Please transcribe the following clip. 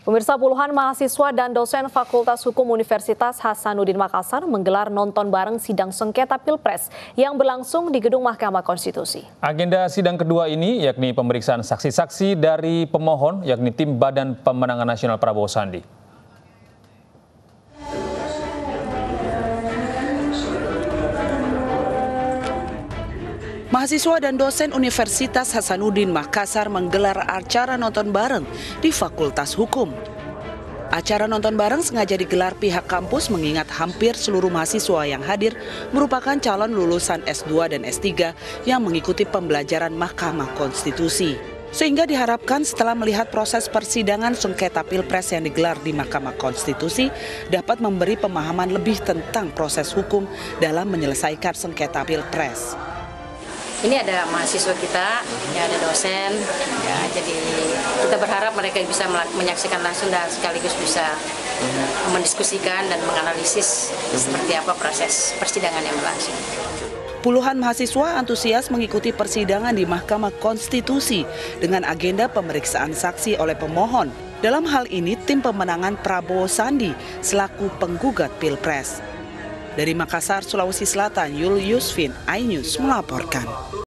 Pemirsa, puluhan mahasiswa dan dosen Fakultas Hukum Universitas Hasanuddin Makassar menggelar nonton bareng sidang sengketa Pilpres yang berlangsung di Gedung Mahkamah Konstitusi. Agenda sidang kedua ini yakni pemeriksaan saksi-saksi dari pemohon yakni tim Badan Pemenangan Nasional Prabowo Sandi. Mahasiswa dan dosen Universitas Hasanuddin Makassar menggelar acara nonton bareng di Fakultas Hukum. Acara nonton bareng sengaja digelar pihak kampus mengingat hampir seluruh mahasiswa yang hadir merupakan calon lulusan S2 dan S3 yang mengikuti pembelajaran Mahkamah Konstitusi. Sehingga diharapkan setelah melihat proses persidangan sengketa Pilpres yang digelar di Mahkamah Konstitusi dapat memberi pemahaman lebih tentang proses hukum dalam menyelesaikan sengketa Pilpres. Ini ada mahasiswa kita, ya ada dosen, ya, jadi kita berharap mereka bisa menyaksikan langsung dan sekaligus bisa mendiskusikan dan menganalisis seperti apa proses persidangan yang berlangsung. Puluhan mahasiswa antusias mengikuti persidangan di Mahkamah Konstitusi dengan agenda pemeriksaan saksi oleh pemohon. Dalam hal ini tim pemenangan Prabowo Sandi selaku penggugat Pilpres. Dari Makassar, Sulawesi Selatan, Yul Yusfin, iNews melaporkan.